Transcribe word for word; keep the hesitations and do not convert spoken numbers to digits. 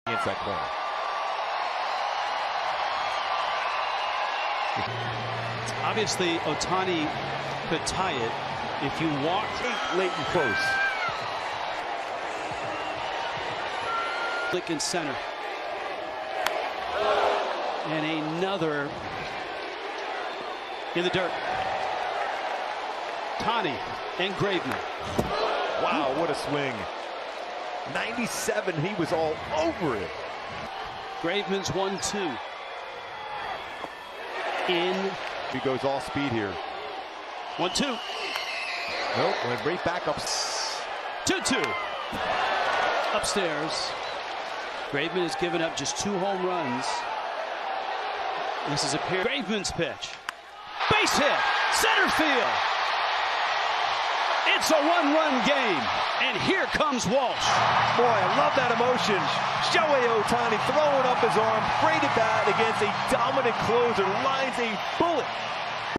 inside corner. Obviously, Ohtani could tie it if you walk late and close. Flick in center. And another in the dirt. Ohtani and Graveman. Wow, what a swing. ninety-seven, he was all over it. Graveman's one two. In. He goes all speed here. one two. Nope, went right back up. two two. Upstairs. Graveman has given up just two home runs. This is a pair. Graveman's pitch. Base hit. Center field. It's a one-run game. And here comes Walsh. Boy, I love that emotion. Shohei Ohtani throwing up his arm, great at bat against a dominant closer, lines a bullet